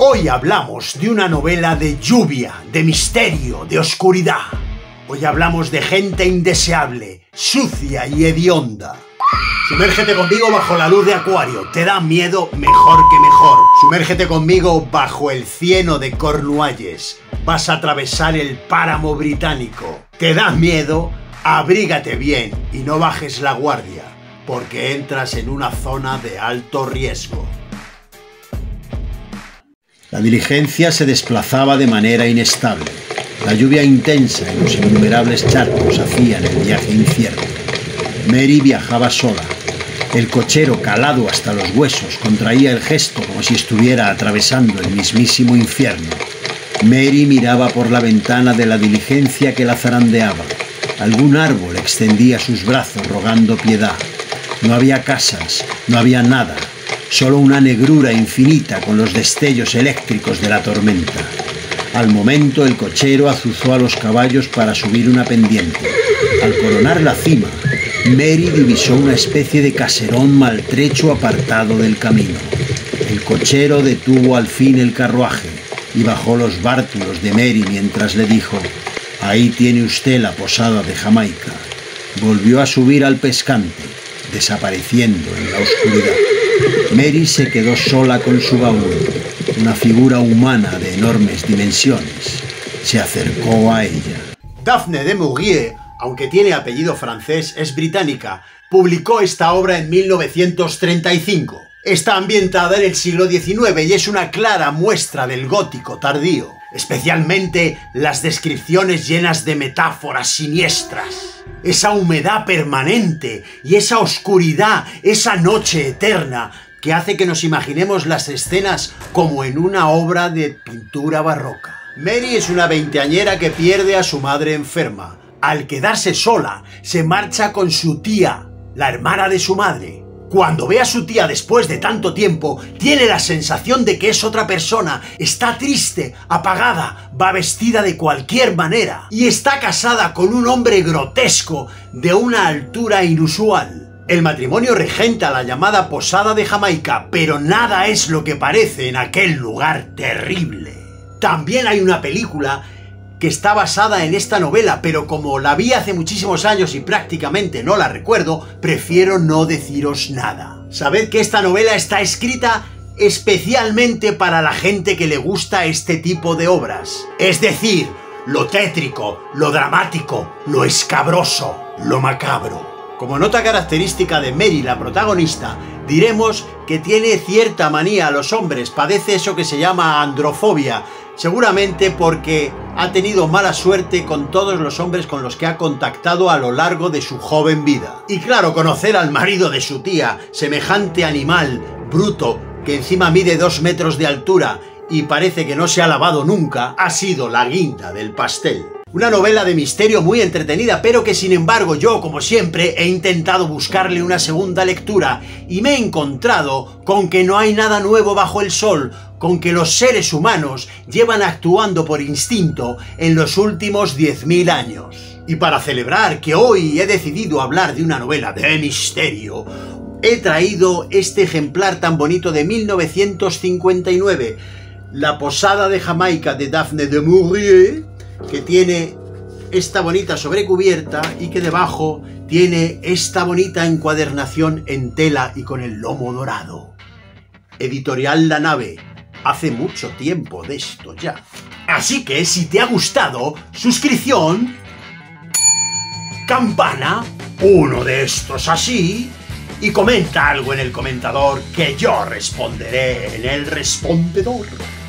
Hoy hablamos de una novela de lluvia, de misterio, de oscuridad. Hoy hablamos de gente indeseable, sucia y hedionda. Sumérgete conmigo bajo la luz de Acuario. ¿Te da miedo? Mejor que mejor. Sumérgete conmigo bajo el cieno de Cornualles. Vas a atravesar el páramo británico. ¿Te da miedo? Abrígate bien y no bajes la guardia, porque entras en una zona de alto riesgo. La diligencia se desplazaba de manera inestable. La lluvia intensa y los innumerables charcos hacían el viaje incierto. Mary viajaba sola. El cochero, calado hasta los huesos, contraía el gesto como si estuviera atravesando el mismísimo infierno. Mary miraba por la ventana de la diligencia que la zarandeaba. Algún árbol extendía sus brazos rogando piedad. No había casas, no había nada. Solo una negrura infinita con los destellos eléctricos de la tormenta. Al momento el cochero azuzó a los caballos para subir una pendiente. Al coronar la cima, Mary divisó una especie de caserón maltrecho apartado del camino. El cochero detuvo al fin el carruaje y bajó los bártulos de Mary mientras le dijo: «Ahí tiene usted la posada de Jamaica». Volvió a subir al pescante, desapareciendo en la oscuridad. Mary se quedó sola con su baúl. Una figura humana de enormes dimensiones se acercó a ella. Daphne du Maurier, aunque tiene apellido francés, es británica. Publicó esta obra en 1935. Está ambientada en el siglo XIX y es una clara muestra del gótico tardío, especialmente las descripciones llenas de metáforas siniestras. Esa humedad permanente y esa oscuridad, esa noche eterna, que hace que nos imaginemos las escenas como en una obra de pintura barroca. Mary es una veinteañera que pierde a su madre enferma. Al quedarse sola, se marcha con su tía, la hermana de su madre. Cuando ve a su tía después de tanto tiempo, tiene la sensación de que es otra persona. Está triste, apagada, va vestida de cualquier manera y está casada con un hombre grotesco de una altura inusual. El matrimonio regenta la llamada posada de Jamaica, pero nada es lo que parece en aquel lugar terrible. También hay una película que está basada en esta novela, pero como la vi hace muchísimos años y prácticamente no la recuerdo, prefiero no deciros nada. Sabed que esta novela está escrita especialmente para la gente que le gusta este tipo de obras. Es decir, lo tétrico, lo dramático, lo escabroso, lo macabro. Como nota característica de Mary, la protagonista, diremos que tiene cierta manía a los hombres, padece eso que se llama androfobia, seguramente porque ha tenido mala suerte con todos los hombres con los que ha contactado a lo largo de su joven vida. Y claro, conocer al marido de su tía, semejante animal, bruto, que encima mide 2 metros de altura y parece que no se ha lavado nunca, ha sido la guinda del pastel. Una novela de misterio muy entretenida, pero que sin embargo yo, como siempre, he intentado buscarle una segunda lectura y me he encontrado con que no hay nada nuevo bajo el sol, con que los seres humanos llevan actuando por instinto en los últimos 10.000 años. Y para celebrar que hoy he decidido hablar de una novela de misterio, he traído este ejemplar tan bonito de 1959, La posada de Jamaica de Daphne du Maurier, que tiene esta bonita sobrecubierta y que debajo tiene esta bonita encuadernación en tela y con el lomo dorado. Editorial La Nave. Hace mucho tiempo de esto ya. Así que si te ha gustado, suscripción, campana, uno de estos así, y comenta algo en el comentador que yo responderé en el respondedor.